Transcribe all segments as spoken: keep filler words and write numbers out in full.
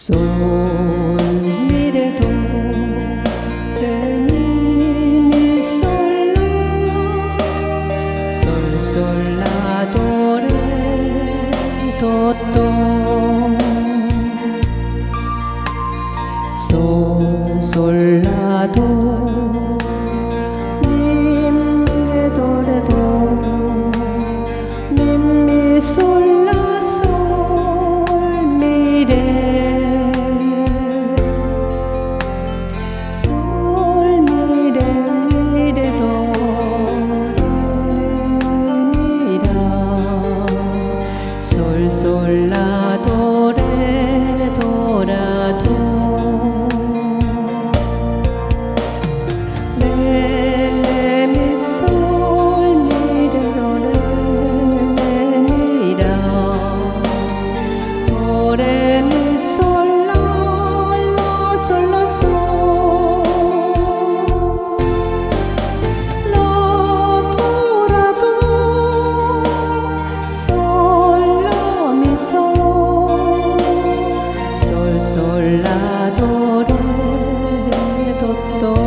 솔 미레 도 레 미 미 솔 라 솔 솔 라 도 레 도 도 솔 솔 라 도 미 미 레 도 레 도 미 미 솔 라 솔 라 도 레 도 라 도 레 레 미 솔 미 레 도 레 미 라 도 레 미 솔 라 라 솔 라 솔 라 도 라 도 솔 솔 라 도 레 도 도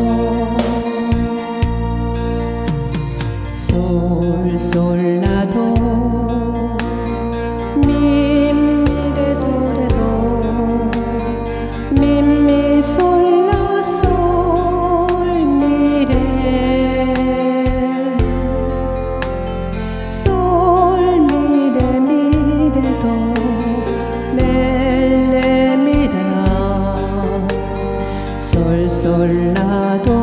솔 솔 라 도 미 미 레 도 레 도 미 미 솔 라 솔 미 레 솔 미 레 미 레 도 레 솔 솔 라 도